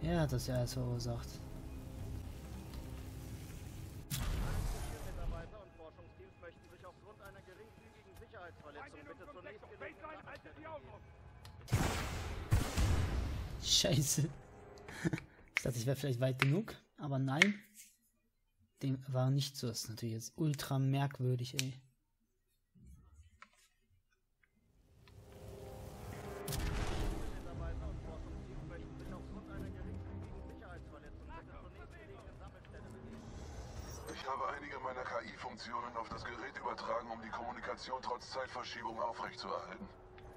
Er hat das ja alles verursacht. Mitarbeiter und Forschungsteams möchten sich aufgrund einer geringfügigen Sicherheitsverletzung bitte zunächst Scheiße. Ich dachte, ich wäre vielleicht weit genug, aber nein. Dem war nicht so. Das ist natürlich jetzt ultra merkwürdig, ey. Mitarbeiter und Forschungsteams möchten sich aufgrund einer geringfügigen Sicherheitsverletzung bitte zur nächstgelegenen Sammelstelle begeben. Ich habe einige meiner KI-Funktionen auf das Gerät übertragen, um die Kommunikation trotz Zeitverschiebung aufrechtzuerhalten.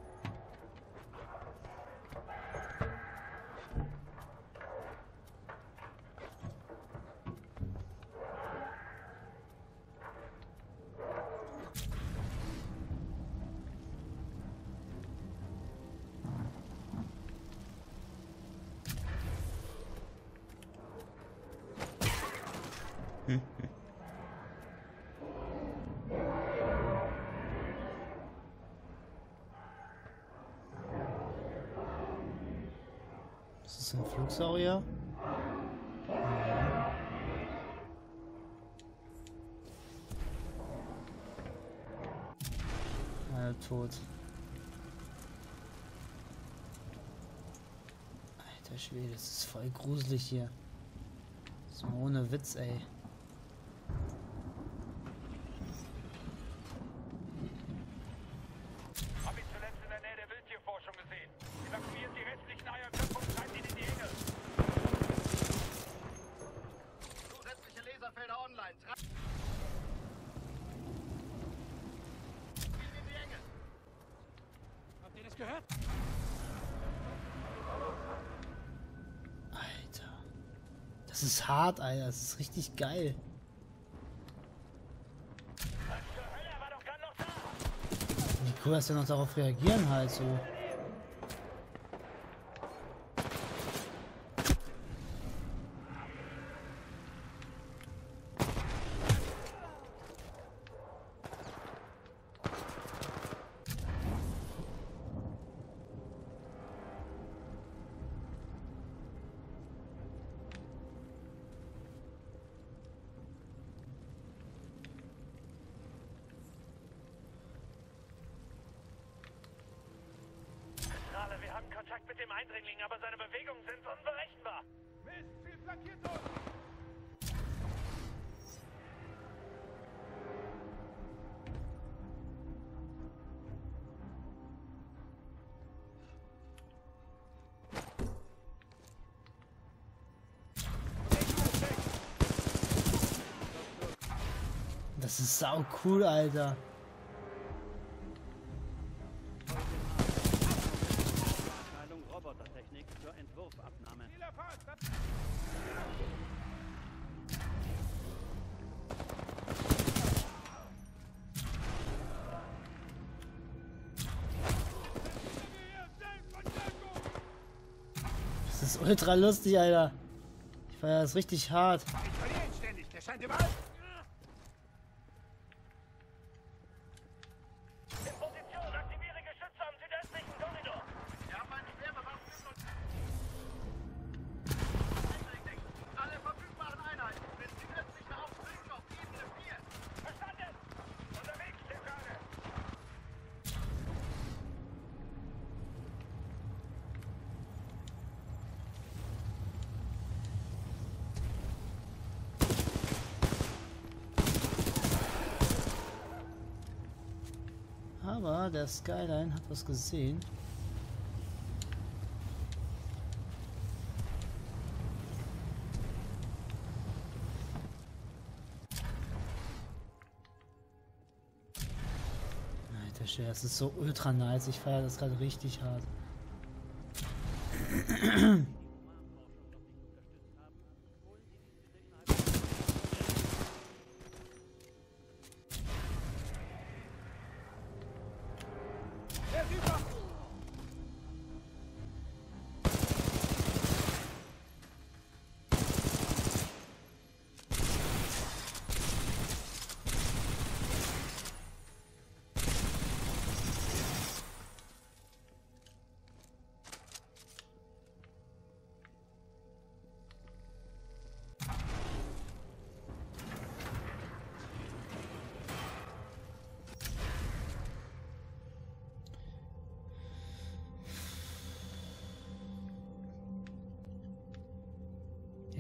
Das ist ein Flugsaurier. Tot. Alter Schwede, das ist voll gruselig hier. So ohne Witz, ey. Hab ihn zuletzt in der Nähe der Wildtierforschung gesehen. Evakuiert die restlichen Eierköpfe und treibt ihn in die Enge. Zusätzliche Laserfelder online. Habt ihr das gehört? Alter. Das ist hart, Alter. Das ist richtig geil. Was zur Hölle? Er war doch gerade noch da. Wie cool, dass wir noch darauf reagieren halt so. Zentrale, wir haben Kontakt mit dem Eindringling, aber seine Bewegungen sind unberechenbar. Mist, viel flankiert uns! Das ist sau cool, Alter. Abteilung Robotertechnik zur Entwurfabnahme. Das ist ultra lustig, Alter. Ich feier das richtig hart. Ich verliere ihn ständig, der scheint überall. In Position, aktiviere Geschütze am südöstlichen Korridor. Wir haben einen schwer bewaffneten und... Alle verfügbaren Einheiten sind südöstliche Aufzüge auf Ebene 4. Verstanden! Unterwegs, Zentrale! Aber der Skyline hat was gesehen. Alter Schwede, das ist so ultra nice. Ich feiere das gerade richtig hart.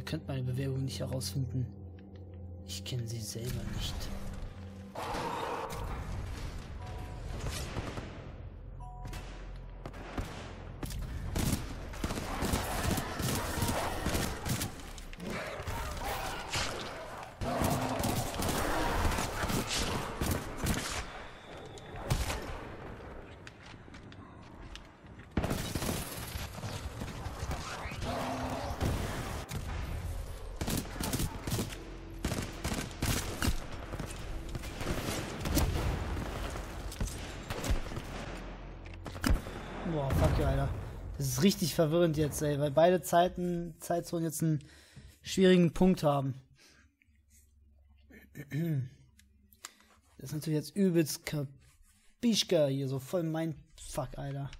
könnt meine Bewerbung nicht herausfinden. Ich kenne sie selber nicht. Boah, fuck ja, Alter. Das ist richtig verwirrend jetzt, ey, weil beide Zeitzonen jetzt einen schwierigen Punkt haben. Das ist natürlich jetzt übelst Kapischka hier, so voll mein Fuck, Alter.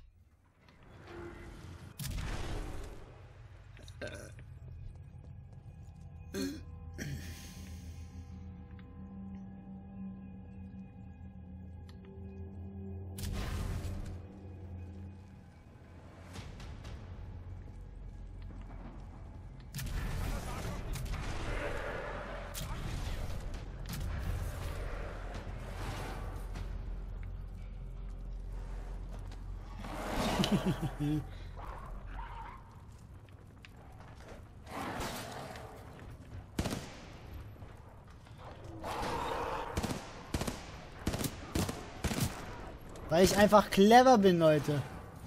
Weil ich einfach clever bin, Leute.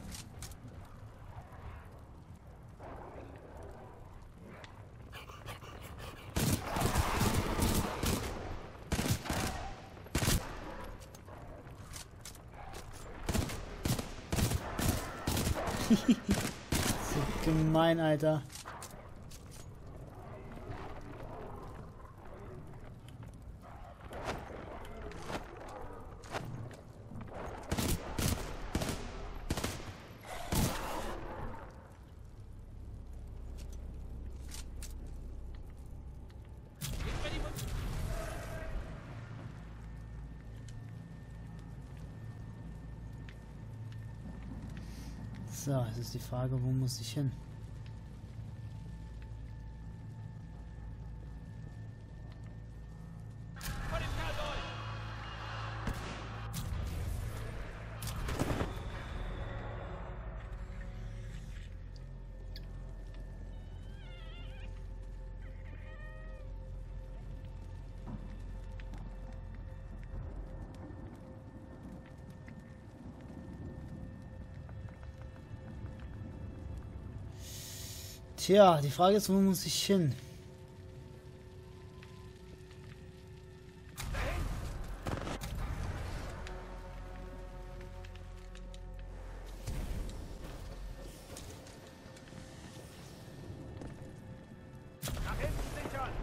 So gemein, Alter. So, jetzt ist die Frage, wo muss ich hin? Tja, die Frage ist, wo muss ich hin? Nach hinten sichern!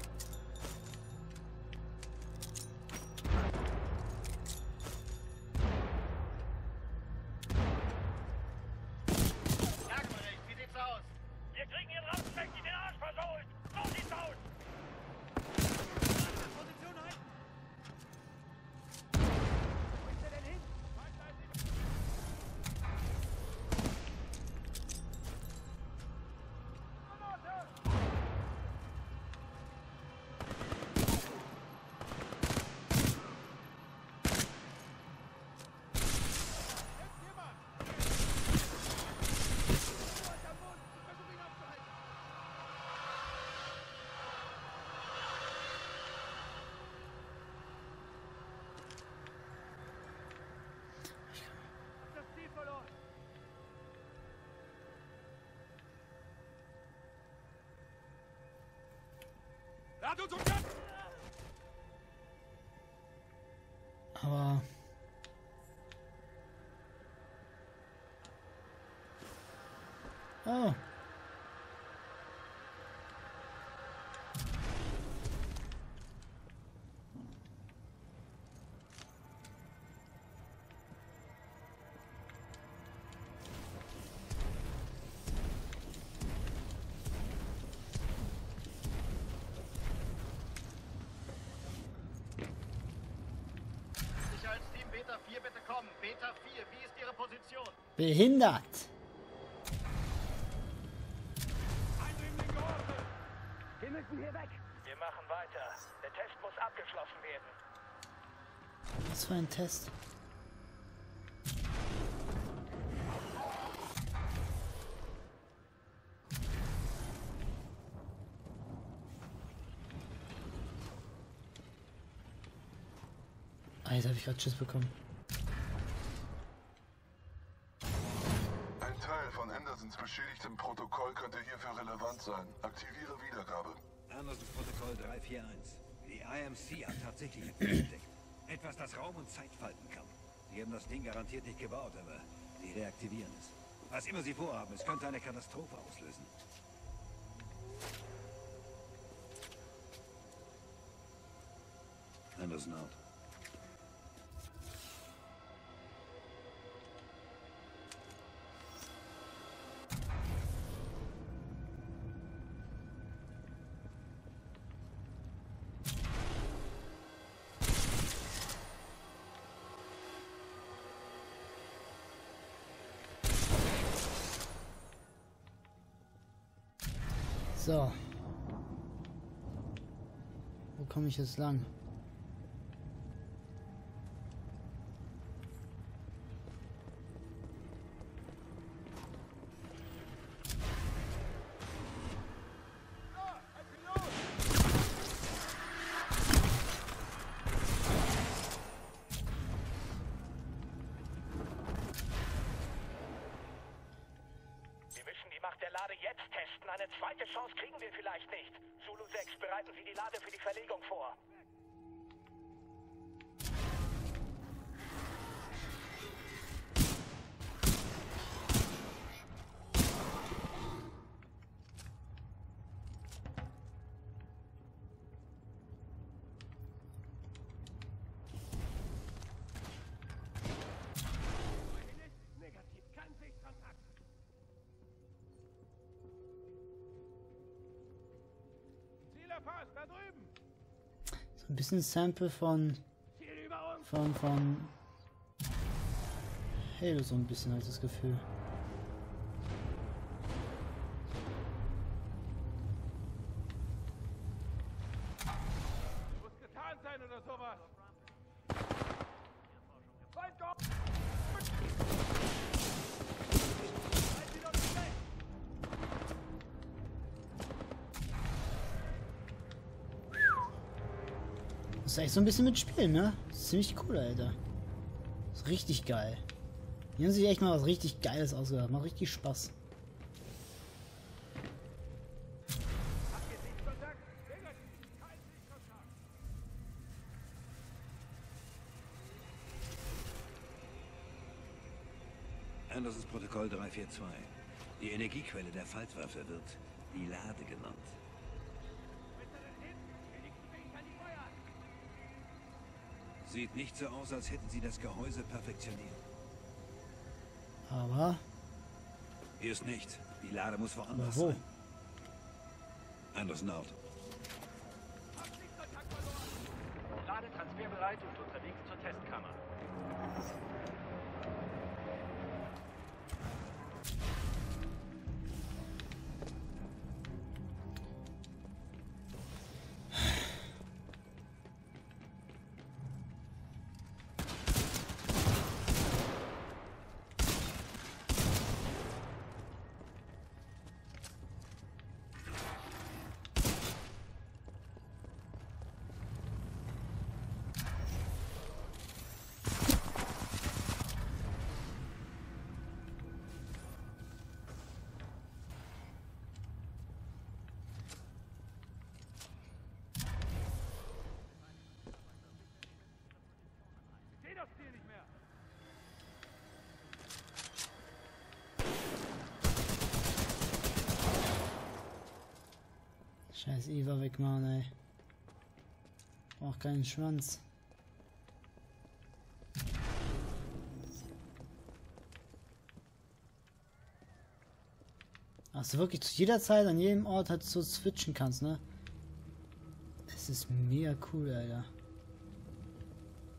Jagdbericht, wie sieht's aus? Wir kriegen ihren Rampensteck in den Arsch versohlt! So sieht's aus! Position halten! Wo ist er denn hin? Das Ziel verloren! Lad uns umgehen! Aber... Oh. Sicherheitsteam Beta 4, bitte kommen. Beta 4, wie ist Ihre Position? Behindert. Eindringling geordnet! weiter. Der Test muss abgeschlossen werden. Was für ein Test? Ah, jetzt habe ich gerade Schiss bekommen. Ein Teil von Andersons beschädigtem Protokoll könnte hierfür relevant sein. Aktiviere Wiedergabe. Andersons Protokoll 341. Die IMC hat tatsächlich etwas entdeckt. Etwas, das Raum und Zeit falten kann. Sie haben das Ding garantiert nicht gebaut, aber sie reaktivieren es. Was immer sie vorhaben, es könnte eine Katastrophe auslösen. Anderson out. So. Wo komme ich jetzt lang? Wir müssen die Macht der Lade jetzt testen. Eine zweite Chance kriegen wir vielleicht nicht. Zulu 6, bereiten Sie die Lade für die Verlegung vor. Negativ, kein Sichtkontakt. Ziel erfasst, da drüben. So ein bisschen Sample von Ziel über uns. von Halo, so ein bisschen, halt das Gefühl. Muss getan sein oder sowas. Feind kommt. Halt sie doch nicht weg. Das ist echt so ein bisschen mitspielen, ne? Das ist ziemlich cool, Alter. Das ist richtig geil. Die haben sich echt mal was richtig Geiles ausgedacht. Macht richtig Spaß. Habt ihr Sichtkontakt? Negativ, kein Sichtkontakt. Andersons Protokoll 342. Die Energiequelle der Faltwaffe wird die Lade genannt. Bitte denn hin. Wenigstens bin ich an die Feuer. Sieht nicht so aus, als hätten sie das Gehäuse perfektioniert. Aber, Hier ist nicht. Die Lade muss aber woanders wo? sein. Anderson out. Hab Sichtkontakt verloren. Lade transferbereit und unterwegs zur Testkammer. Ich seh das Ziel nicht mehr. Scheiß Eva wegmachen, ey. Braucht keinen Schwanz. Ach so, wirklich zu jeder Zeit an jedem Ort halt so switchen kannst, ne? Es ist mega cool, Alter.